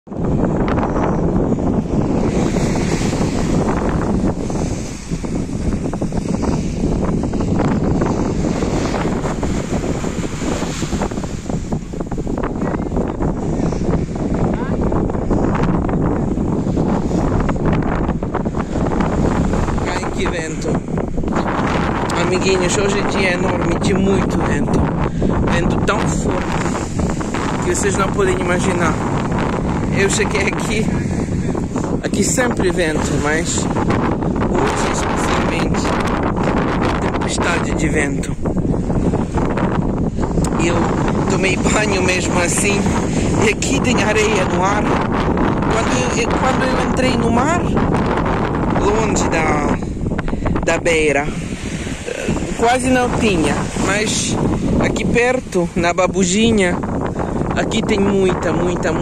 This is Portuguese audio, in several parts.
Vento. Amiguinhos, hoje o dia é enorme, de muito vento. Vento tão forte que vocês não podem imaginar. Eu cheguei aqui sempre vento, mas hoje especialmente tempestade de vento. E eu tomei banho mesmo assim, e aqui tem areia no ar. Quando eu entrei no mar, longe da beira, quase não tinha, mas aqui perto, na Babujinha, aqui tem muita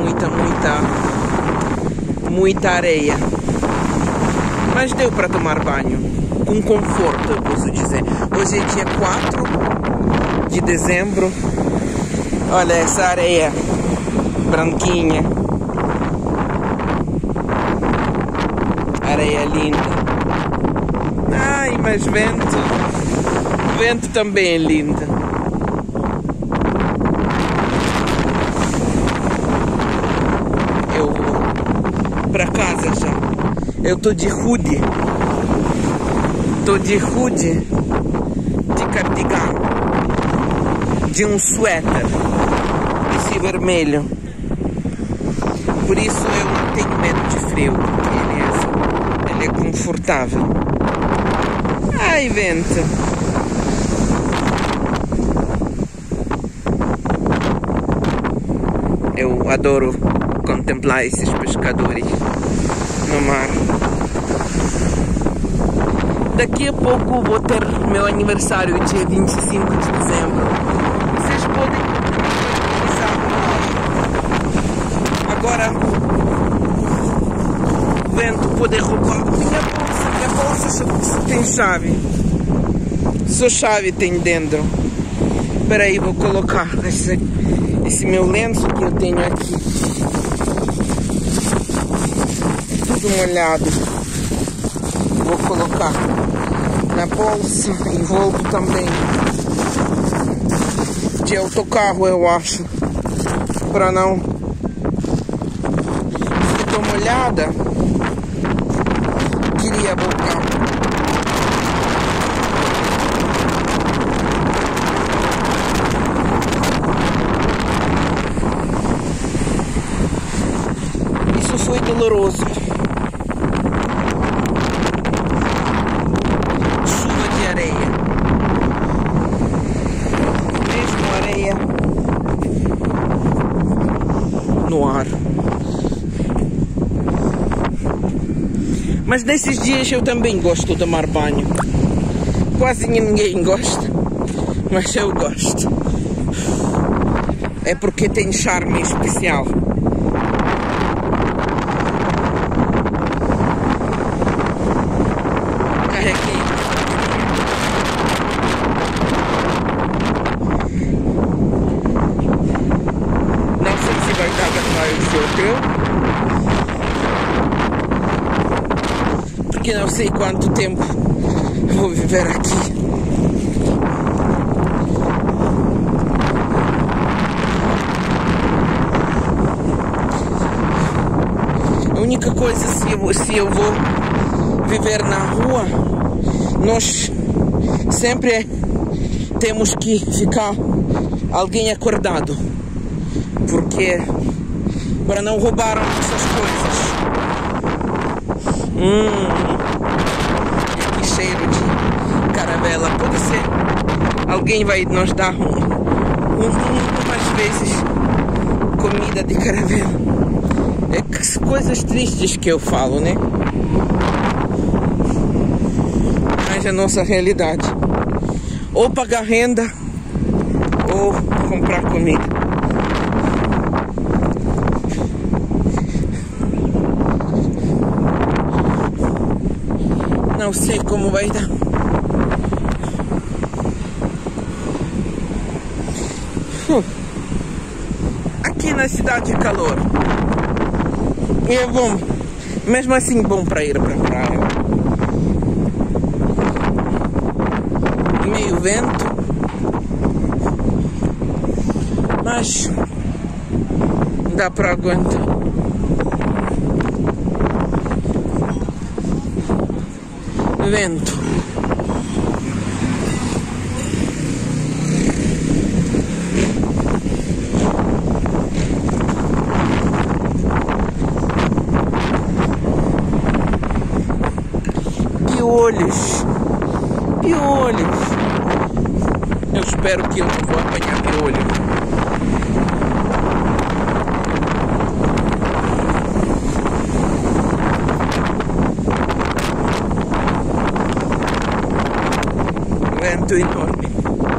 areia, mas deu para tomar banho com conforto, eu posso dizer. Hoje é dia 4 de dezembro, olha essa areia branquinha, areia linda. Ai, mas vento também é lindo. Eu vou pra casa já. Eu tô de hoodie. De cardigan. De um suéter. Esse vermelho. Por isso eu não tenho medo de frio, porque ele é confortável. Ai, vento. Eu adoro contemplar esses pescadores no mar. Daqui a pouco vou ter meu aniversário, dia 25 de dezembro. Vocês podem pensar, agora o vento pode roubar minha bolsa só tem chave. Só chave tem dentro. Espera aí, vou colocar esse meu lenço que eu tenho aqui. Tudo molhado. Vou colocar na bolsa e volto também de autocarro, eu acho, para não. Se estou molhada, queria voltar. Isso foi doloroso. Chuva de areia. Mesmo areia no ar. Mas nesses dias eu também gosto de tomar banho. Quase ninguém gosta, mas eu gosto. É porque tem charme especial. Carreguei. Não sei se vai dar para gravar o filtro. Porque não sei quanto tempo vou viver aqui. A única coisa, se eu vou viver na rua, nós sempre temos que ficar alguém acordado, porque para não roubar essas coisas. Que cheiro de caravela. Pode ser. Alguém vai nos dar umas vezes comida de caravela. É coisas tristes que eu falo, né? Mas é a nossa realidade. Ou pagar renda, ou comprar comida. Não sei como vai dar. Aqui na cidade de calor. E é bom, mesmo assim bom para ir para a praia. Meio vento, mas dá para aguentar. Vento. Piolhos. Piolhos. Eu espero que eu não vou apanhar piolho. Vento enorme.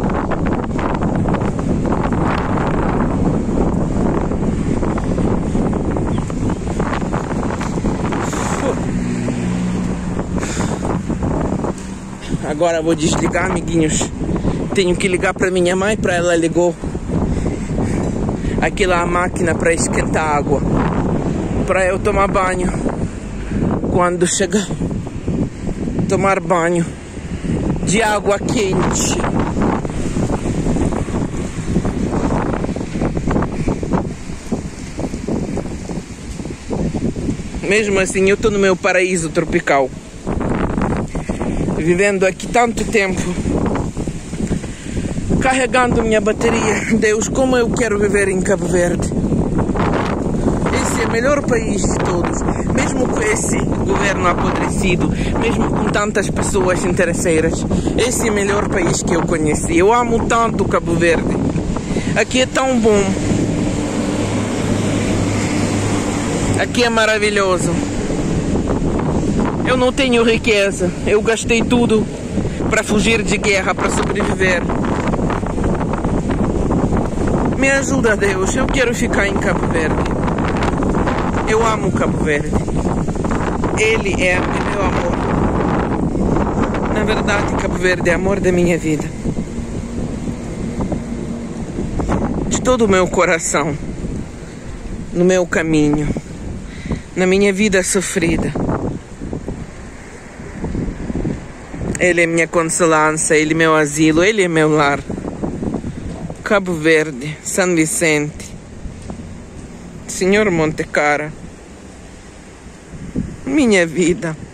Agora vou desligar, amiguinhos. Tenho que ligar para minha mãe, para ela ligou aquela máquina para esquentar água, para eu tomar banho. Quando chegar, tomar banho de água quente. Mesmo assim, eu estou no meu paraíso tropical, vivendo aqui tanto tempo, carregando minha bateria. Deus, como eu quero viver em Cabo Verde. Esse é o melhor país de todos. Mesmo com esse governo apodrecido, mesmo com tantas pessoas interesseiras, esse é o melhor país que eu conheci. Eu amo tanto Cabo Verde. Aqui é tão bom. Aqui é maravilhoso. Eu não tenho riqueza. Eu gastei tudo para fugir de guerra, para sobreviver. Me ajuda, Deus. Eu quero ficar em Cabo Verde. Eu amo Cabo Verde. Ele é meu amor. Na verdade, Cabo Verde é amor da minha vida. De todo o meu coração. No meu caminho. Na minha vida sofrida. Ele é minha consolância, Ele é meu asilo, Ele é meu lar. Cabo Verde, São Vicente, Senhor Monte Cara, minha vida.